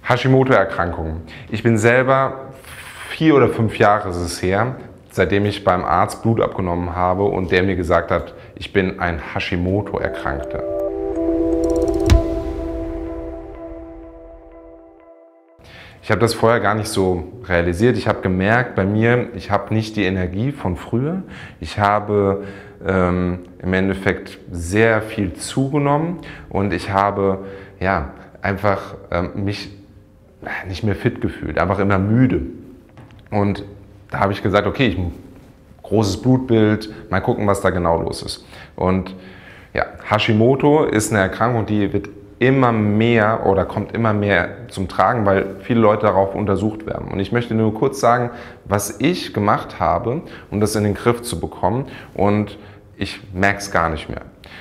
Hashimoto-Erkrankung. Ich bin selber 4 oder 5 Jahre ist es her, seitdem ich beim Arzt Blut abgenommen habe und der mir gesagt hat, ich bin ein Hashimoto-Erkrankter. Ich habe das vorher gar nicht so realisiert. Ich habe gemerkt bei mir, ich habe nicht die Energie von früher. Ich habe im Endeffekt sehr viel zugenommen und ich habe ja, einfach mich nicht mehr fit gefühlt, einfach immer müde. Und da habe ich gesagt, okay, großes Blutbild, mal gucken, was da genau los ist. Und ja, Hashimoto ist eine Erkrankung, die wird immer mehr oder kommt immer mehr zum Tragen, weil viele Leute darauf untersucht werden. Und ich möchte nur kurz sagen, was ich gemacht habe, um das in den Griff zu bekommen. Und ich merke es gar nicht mehr.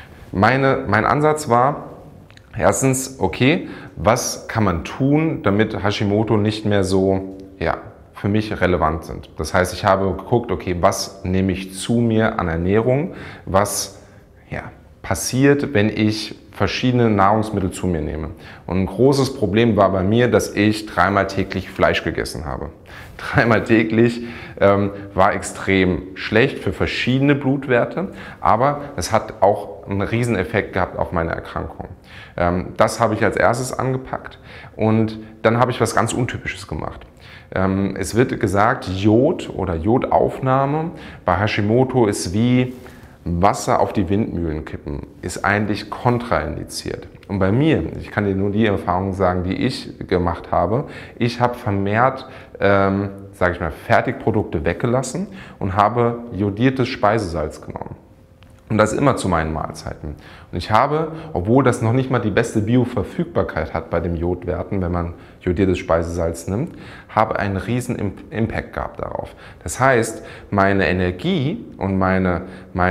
Mein Ansatz war, erstens, okay, was kann man tun, damit Hashimoto nicht mehr so, ja, für mich relevant sind. Das heißt, ich habe geguckt, okay, was nehme ich zu mir an Ernährung, was ja, passiert, wenn ich verschiedene Nahrungsmittel zu mir nehme. Und ein großes Problem war bei mir, dass ich 3-mal täglich Fleisch gegessen habe. 3-mal täglich war extrem schlecht für verschiedene Blutwerte, aber es hat auch einen riesen Effekt gehabt auf meine Erkrankung. Das habe ich als erstes angepackt und dann habe ich was ganz Untypisches gemacht. Es wird gesagt, Jod oder Jodaufnahme bei Hashimoto ist wie Wasser auf die Windmühlen kippen, ist eigentlich kontraindiziert. Und bei mir, ich kann dir nur die Erfahrungen sagen, die ich gemacht habe, ich habe vermehrt, sage ich mal, Fertigprodukte weggelassen und habe jodiertes Speisesalz genommen. Und das immer zu meinen Mahlzeiten. Und ich habe, obwohl das noch nicht mal die beste Bioverfügbarkeit hat bei den Jodwerten, wenn man jodiertes Speisesalz nimmt, habe einen riesen Impact gehabt darauf. Das heißt, meine Energie und meine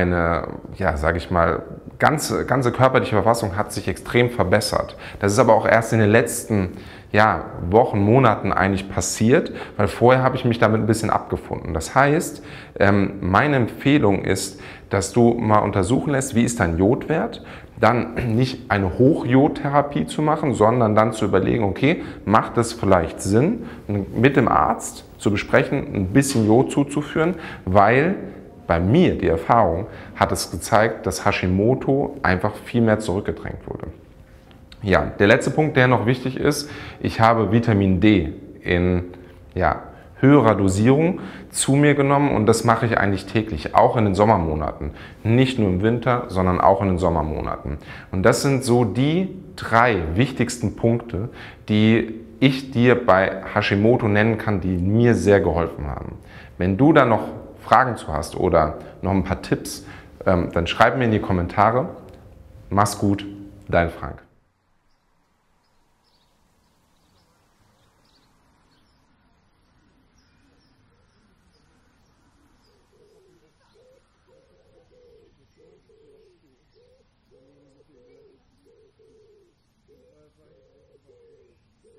ja, sage ich mal, ganze körperliche Verfassung hat sich extrem verbessert. Das ist aber auch erst in den letzten Wochen, Monaten eigentlich passiert, weil vorher habe ich mich damit ein bisschen abgefunden. Das heißt, meine Empfehlung ist, dass du mal untersuchen lässt, wie ist dein Jodwert, dann nicht eine Hochjodtherapie zu machen, sondern dann zu überlegen, okay, macht es vielleicht Sinn, mit dem Arzt zu besprechen, ein bisschen Jod zuzuführen, weil bei mir, die Erfahrung, hat es gezeigt, dass Hashimoto einfach viel mehr zurückgedrängt wurde. Ja, der letzte Punkt, der noch wichtig ist, ich habe Vitamin D in höherer Dosierung zu mir genommen und das mache ich eigentlich täglich, auch in den Sommermonaten. Nicht nur im Winter, sondern auch in den Sommermonaten. Und das sind so die 3 wichtigsten Punkte, die ich dir bei Hashimoto nennen kann, die mir sehr geholfen haben. Wenn du da noch Fragen zu hast oder noch ein paar Tipps, dann schreib mir in die Kommentare. Mach's gut, dein Frank.